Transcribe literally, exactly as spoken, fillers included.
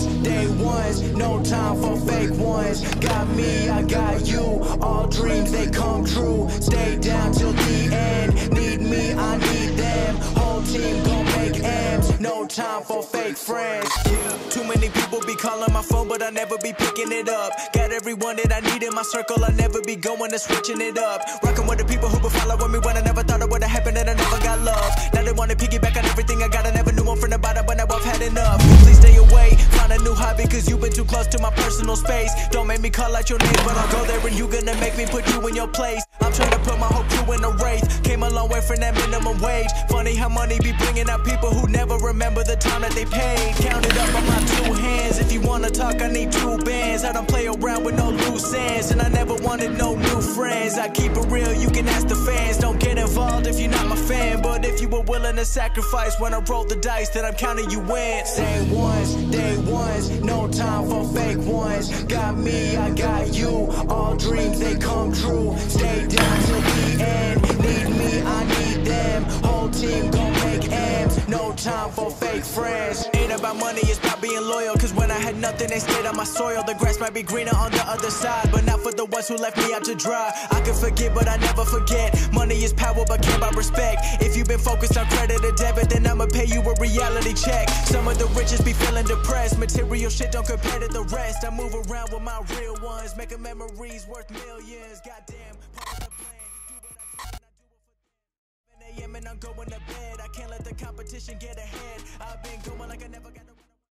ones, day ones, no time for fake ones. Got me, I got you, all dreams they come true. Stay down till the end, need me, I need them. Whole team gon' make M's, no time for fake friends. Too many people be calling my phone, but I never be picking it up. Got everyone that I need in my circle, I never be going and switching it up. Rocking with the people who been following me when I never thought it would've happened and I never got love. Now they wanna piggyback on everything I got, I never knew one from the bottom, but now I've had enough. Please stay away, find a new hobby, cause you've been too close to my personal space. Don't make me call out your name, but I'll go there and you gonna make me put you in your place. I'm trying to put my whole crew in a race, came a long way from that minimum wage. Funny how money be bringing out people who never remember the time that they paid. Count it up on my two hands, if you wanna talk I need two bands. I don't play around with no loose ends, and I never wanted no new friends. I keep it real, you can ask the fans. Don't get involved if you're not my fan, but if you were willing to sacrifice when I roll the dice, then I'm counting you in. Same ones, day ones, no time for fake ones. Got me, I got you, all dreams they come true. Stay down till the end, need me, I need them. Whole team gon' make M's, no time for fake friends. Ain't about money, it's about being loyal, cause when I had nothing they stayed on my soil. The grass might be greener on the other side, but not for the ones who left me out to dry. I can forget but I never forget, money is power but can't buy respect. If you've been focused on credit or debit, then I'ma pay you a reality check. Some of the richest be feeling depressed, material shit don't compare to the rest. I move around with my real ones, making memories worth millions. Goddamn, part of the plan, do what I can, I do it for them. seven A M and I'm going to bed, I can't let the competition get ahead. I've been going like I never got a